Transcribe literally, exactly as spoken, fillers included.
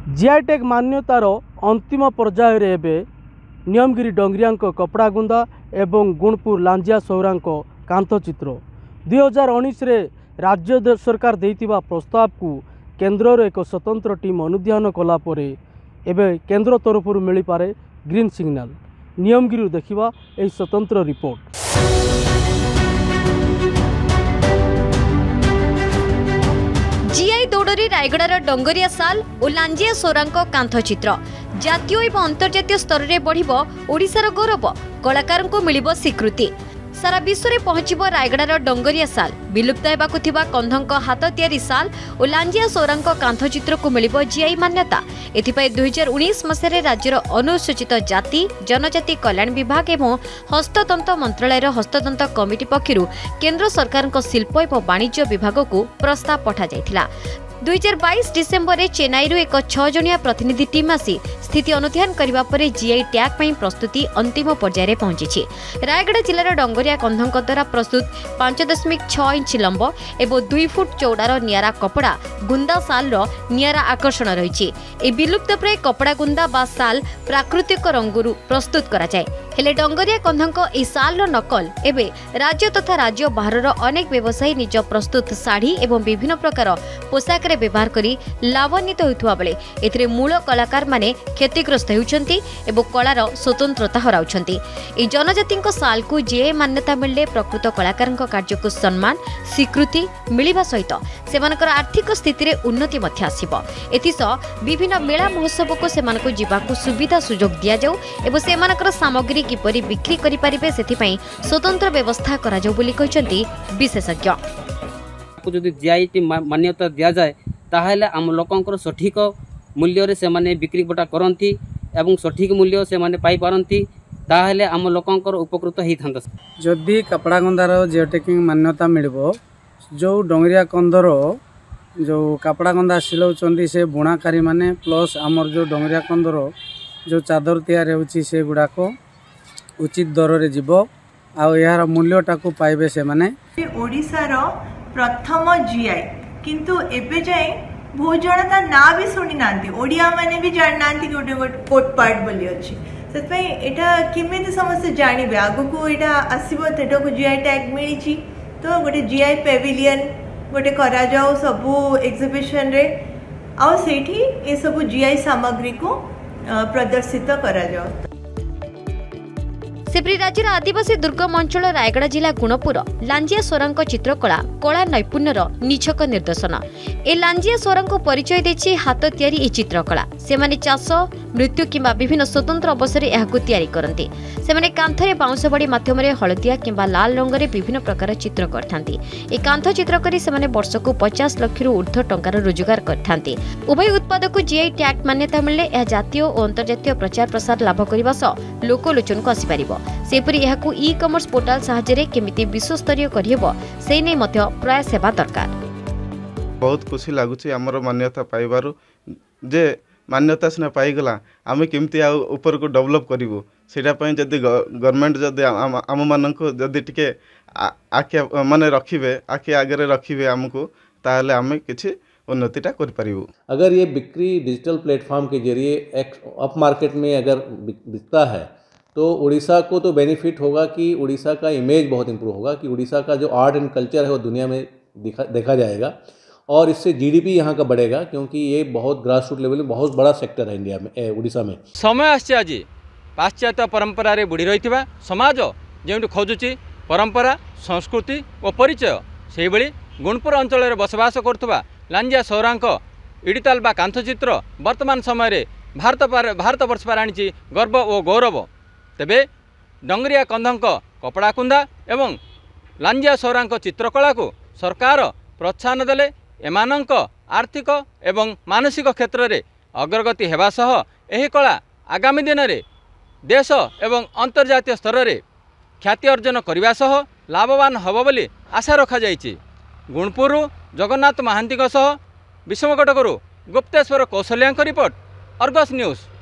GI tag मान्यतार अंतिम पर्यायर एबे नियमगिरी डंगरिया कपड़ा गुंदा एवं गुणपुर लांजिया सौरा कांथचित्र दुई हजार उन्नीस राज्य सरकार देइतिबा प्रस्ताव को केन्द्र एक स्वतंत्र टीम अनुधान कलापर एवं केन्द्र तरफ मिल पारे ग्रीन सिग्नाल। नियमगिरी देखिबा एक स्वतंत्र रिपोर्ट। जीआई दौड़े रायगड़ार डंगरिया साल और लांजिया सौरा कांथचित्र जातीय और अंतर्जातीय स्तर में बढ़िबो ओडिशार गौरव कलाकार को मिलिबो स्वीकृति। सारा विश्व में पहुंचब रायगड़ार डंगरिया साल विलुप्त होबाकु थिबा कंधक हाथ तैयारी साल और लांजिया सौरा कांथचित्र को मिलिबो जीआई मान्यता। एथिपाई दुई हजार उन्नीस मसीह राज्यर अनुसूचित जाति जनजाति कल्याण विभाग एवं हस्ततंत मंत्रालय हस्ततंत कमिटी पक्षरु केंद्र सरकार शिल्प एवं वाणिज्य विभाग को प्रस्ताव पठा जायथिला। दुई हजार बाईस डिसेम्बर में चेन्नई एक छह जणिया प्रतिनिधि टीम आसी स्थिति अनुधान करने पर जीआई टैग पर प्रस्तुति अंतिम पर्यायर पहुंची। रायगढ़ जिलार डंगरिया कंधक द्वारा प्रस्तुत पांच दशमिक छह इंच लंब एवं दुई फुट चौड़ार नियारा कपड़ा गुंदा साल नियारा आकर्षण रही। विलुप्त प्राय कपड़ा गुंदा बा साल प्राकृतिक रंगुरु प्रस्तुत करा जाए। हेले डंगरिया कंधक ए साल नकल एवं राज्य तथा राज्य बाहर अनेक व्यवसायी निज प्रस्तुत शाढ़ी एवं विभिन्न प्रकार पोशाक व्यवहार करी लाभान्वित होता बेले एथिरे मूल कलाकार माने क्षतिग्रस्त होउछंती एवं कलार स्वतंत्रता हराउछंती। ए जनजाति साल को जीआई मान्यता मिलले प्रकृत कलाकार कार्य को सम्मान स्वीकृति मिलिबा सहित सेमानकर आर्थिक स्थिति रे उन्नति मध्य आसीबो। एथिसह विभिन्न मेला महोत्सव को सेमानको जीवाकू सुविधा सुजोग दिया जाऊ एवं सेमानकर सामग्री किपरि बिक्री करि परिबे सेथिपई स्वतंत्र व्यवस्था करा जाऊ बोली कहचंती विशेषज्ञ। जदि जीआई टी मान्यता दिया जाए ताहले आम लोकंकर सठिक मूल्य रे से माने बिक्री बटा करंती एवं सठिक मूल्य से माने पाई पारंती ताहले आम लोकंकर उपकृत हेई थांदा। जदि कपड़ा गंदार जिओ टैगिंग मान्यता मिलबो जो डंगरिया कंदर जो कपड़ा गंदा सिलौचंदी से बुणाकारी माने प्लस आमर जो डंगरिया कंदर जो चादर तैयार होउची से गुडाक उचित दर रे जीवो आ यार मूल्यटा को पाइबे से माने। ओडिसा रो प्रथम जीआई किंतु एबे जाए बहुत जन ता ना भी शुणी ना ओडिया माने भी जान ना गोटे कोटपाट बोली अच्छी से एटा केमिति समस्त जानवे आगु को एटा आसीबो तेटा को जीआई टैग मिली तो गोटे जीआई पेविलियन गोटे करा जाओ सबु एग्जिबिशन रे आ सेठी ए सबु जीआई सामग्री को प्रदर्शित करा जाओ। सेपरी राज्यर आदिवासी दुर्गम अंचल रायगढ़ जिला गुणपुर लांजिया सौरा चित्रकला कला नैपुण्यर निछक निर्देशन। ए लांजिया सौरा परिचय देछि हाथ तैयारी ए चित्रकला। सेमाने चाष मृत्यु किंबा विभिन्न स्वतंत्र अवसर एहाकु तैयारी करंती। सेमाने कांथरे बाउंस बड़ी माध्यम हलदिया किंबा लाल रंग रे विभिन्न प्रकार चित्र करथांती। ए कांथ चित्र करी सेमाने वर्षकु पचास लाख रु ऊर्ध्व टंकार रोजगार करथांती। उभय उत्पाद को जीआई टैग मान्यता मिलले यह जातीय और अंतर्जातीय प्रचार प्रसार लाभ करबा सह लोकलोचन को आसी परिबो। सेपरि यहाकु ई कॉमर्स पोर्टल साहाय्य केमिति विश्वस्तरीय करिहेबो से नै मध्य प्रयास हेबा दरकार। बहुत खुशी लागुची हमर मान्यता पाइबारु जे मान्यता सिना पाइगला आमे केमिति आ ऊपर को डेवलप करिवो सेटा पय जदी गवर्नमेंट जदी आम माननको जदी टिके आके माने रखिबे आके आगे रखिबे हमको ताहले आमे किछि उन्नतिटा कर पारिबो। अगर ये बिक्री डिजिटल प्लेटफॉर्म के जरिए अप मार्केट में अगर बिकता है तो उड़ीसा को तो बेनिफिट होगा कि उड़ीसा का इमेज बहुत इंप्रूव होगा कि उड़ीसा का जो आर्ट एंड कल्चर है वो दुनिया में दिखा देखा जाएगा और इससे जीडीपी यहाँ का बढ़ेगा क्योंकि ये बहुत ग्रास रूट लेवल में बहुत बड़ा सेक्टर है इंडिया में उड़ीसा में। समय आछि आज पाश्चात्य परंपरा रे बुड़ी रही समाज जो खोजुची परंपरा संस्कृति और परिचय से भली गुणपुर अंचल में बसवास करुवा लांजिया सौरा इडिताल बा कांथचित्र वर्तमान समय भारत भारत वर्ष पर आनी गर्व और गौरव। तेबे डंगरिया कंधक कपड़ा कुंदा एवं लांजिया सौरा चित्रकला को सरकार प्रोत्साहन देले एमानंक आर्थिक एवं मानसिक क्षेत्र में अग्रगति हेबा सह एही कला आगामी दिन में देश एवं अंतर्जातीय स्तर में ख्याति अर्जन करने सह लाभवान हब बोली आशा रखा जाइछि। गुणपुर जगन्नाथ महांती सह विषमकटकरू Gupteswar Kaushalya report Argus news.